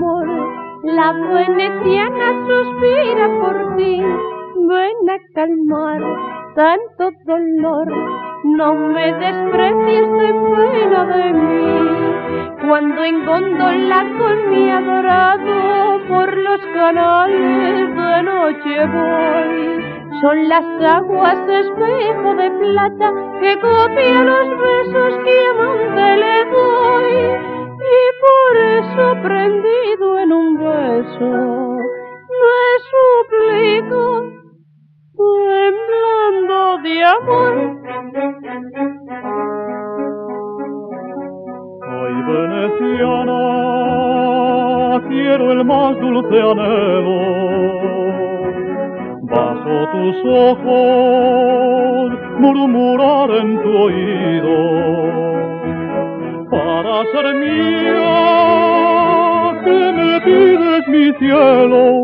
amor, la veneciana suspira por ti. Ven a calmar tanto dolor, no me desprecies, ten pena de mí. Cuando en góndola con mi adorado por los canales de noche voy, son las aguas espejo de plata que copia los besos que amante le doy. Y por eso prendido en un beso me suplico, temblando de amor. Ay, veneciana, quiero el más dulce anhelo. Bajo tus ojos murmurar en tu oído, para ser mía, que me pides mi cielo.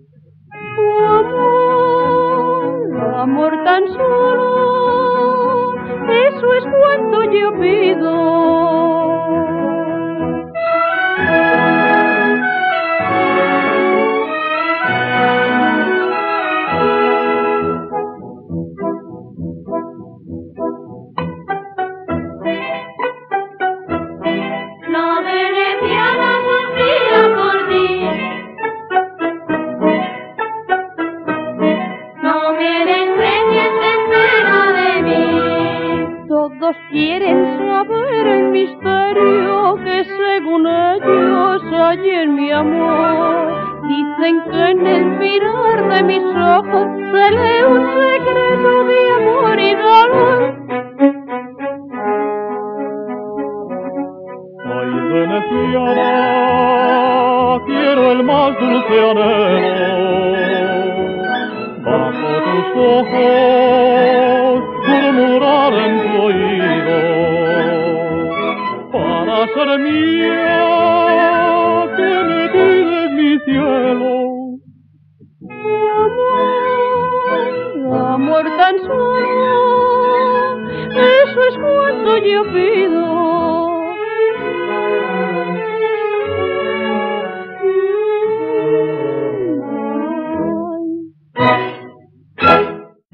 Amor tan solo, eso es cuanto yo pido. La veneciana suspira por ti. No me desprecies, ten pena de mí. Todos quieren saber el misterio que según ellos hay en mi amor. Dicen que en el mirar de mis ojos se lee un secreto de amor y dolor. Ay, veneciana, quiero el más dulce anhelo. Bajo tus ojos murmurar en tu oído, para ser mía, que me pides mi cielo. Amor tan solo, eso es cuanto yo pido.